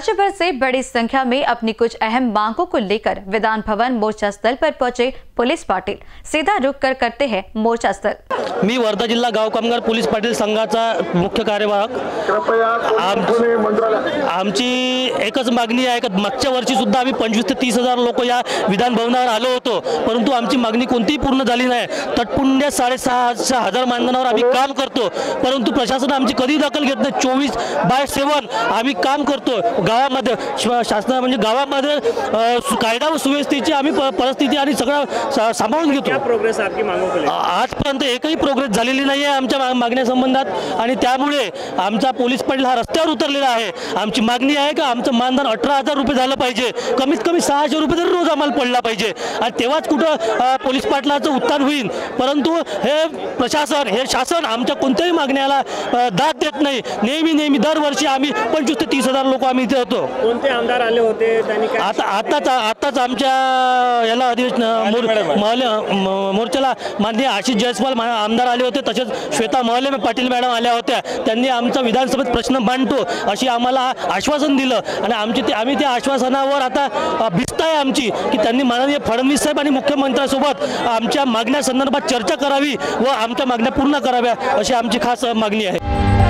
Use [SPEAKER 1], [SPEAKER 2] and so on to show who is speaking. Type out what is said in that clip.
[SPEAKER 1] राज्य भर से बड़ी संख्या में अपनी कुछ अहम मांगों को लेकर विधान भवन मोर्चा स्थल पर पहुंचे पुलिस पाटील सीधा रुख कर करते हैं मोर्चा स्थल।
[SPEAKER 2] मी वर्धा जिल्हा गाव कामगार पोलीस पाटील संघाचा मुख्य कार्यवाहक। आमची एकच मागणी आहे की मागच्या वर्षी सुद्धा आम्ही 25 ते 30 हजार लोक या विधान भवनावर आलो होतो, परंतु आमची मागणी कोणतीही पूर्ण झाली नाही। तटपुंड्या 6,500 हजार मानधनावर आम्ही काम करतो, परंतु प्रशासन आमची कधी दखल घेत नाही। 24/7 आम्ही काम करतो गावामध्ये, शासना म्हणजे गावामध्ये कायदा व सुव्यवस्थेची आम्ही परिस्थिती आणि सगळं सांभाळून घेतो।
[SPEAKER 3] क्या प्रोग्रेस आपकी मांगों को लेकर?
[SPEAKER 2] आजपर्यंत एकही प्रोग्रेस झालेली नाही आहे आमच्या मागण्या संबंधात, आणि त्यामुळे आमचा पोलीस पाटील हा रस्त्यावर उतरलेला आहे। आमची मागणी आहे की आमचं मानधन 18,000 रुपये झालं पाहिजे, कमीत कमी 600 रुपये तरी रोज आम्हाला पडला पाहिजे, आणि तेव्हाच कुठं पोलीस पाटलाचं उत्थान होईल। परंतु हे प्रशासन, हे शासन आमच्या कोणत्याही मागण्याला दाद देत नाही। नेहमी दरवर्षी आम्ही 25 ते 30 हजार लोक आम्ही इथे होतो।
[SPEAKER 3] कोणते आमदार आले होते त्यांनी काय?
[SPEAKER 2] आताच आमच्या याला मोर्चाला माननीय आशिष जयस्वाल आमदार आले होते, तसेच श्वेता महले पाटील मॅडम आल्या होत्या। त्यांनी आमचा विधानसभेत प्रश्न मांडतो अशी आम्हाला आश्वासन दिलं, आणि आम्ही त्या आश्वासनावर आता भिस्त आहे आमची की त्यांनी माननीय फडणवीस साहेब आणि मुख्यमंत्र्यांसोबत आमच्या मागण्या संदर्भात चर्चा करावी व आमच्या मागण्या पूर्ण कराव्या अशी आमची खास मागणी आहे।